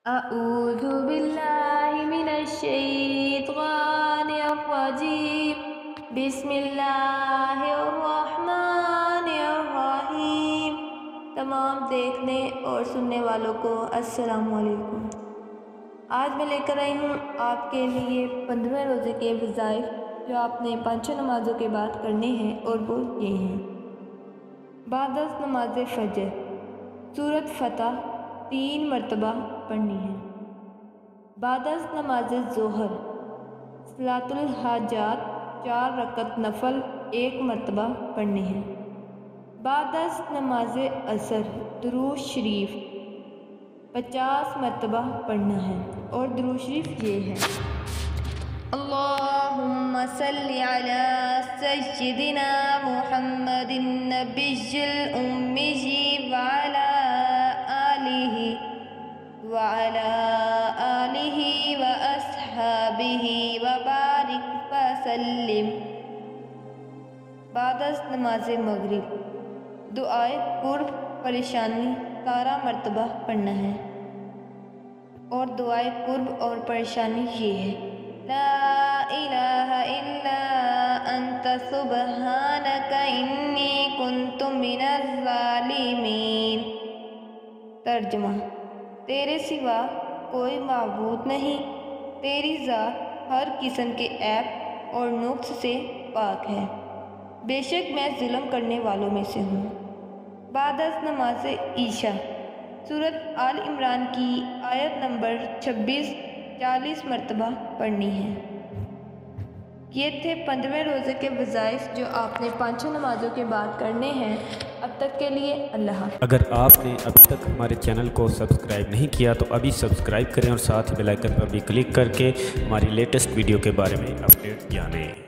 अऊज़ु बिल्लाहि मिनश्शैतानिर्रजीम। बिस्मिल्लाहिर्रहमानिर्रहीम। तमाम देखने और सुनने वालों को अस्सलामु अलैकुम। आज मैं लेकर आई हूँ आपके लिए 15वें रोज़े के वज़ाइफ जो आपने पाँचों नमाज़ों के बाद करने हैं, और वो ये हैं। बादस नमाज फ़जर सूरत फ़तह 3 मरतबा पढ़नी है। बादस नमाज ज़ोहर सलातुल हाजात 4 रकत नफल 1 मरतबा पढ़नी है। बादस नमाज असर दुरूद शरीफ 50 मरतबा पढ़ना है, और दुरूद शरीफ ये है: अल्लाहुम्मा सल्लि अला सय्यिदिना मुहम्मदिन नबिय्यिल उम्मिय्यि व अला आलिहि व अस्हाबिहि व बारिक व सल्लिम। बादस नमाज मगरिब दुआए कुर्ब परेशानी 17 मरतबा पढ़ना है, और दुआए कुर्ब और परेशानी ये है: ला इलाहा इल्ला अंता सुब्हानका इन्नी कुन्तु मिनज़ ज़ालिमीन। तर्जुमा: तेरे सिवा कोई माबूद नहीं, तेरी ज़ात हर किस्म के ऐब और नुक्स से पाक है, बेशक मैं जुल्म करने वालों में से हूँ। बादस नमाज ईशा सूरत आल इमरान की आयत नंबर 26 40 मरतबा पढ़नी है। ये थे 15वें रोज़े के वज़ाइफ जो आपने पाँचों नमाज़ों के बाद करने हैं। अब तक के लिए अल्लाह हाफ़िज़। अगर आपने अब तक हमारे चैनल को सब्सक्राइब नहीं किया तो अभी सब्सक्राइब करें और साथ ही बेल आइकन पर भी क्लिक करके हमारी लेटेस्ट वीडियो के बारे में अपडेट जानें।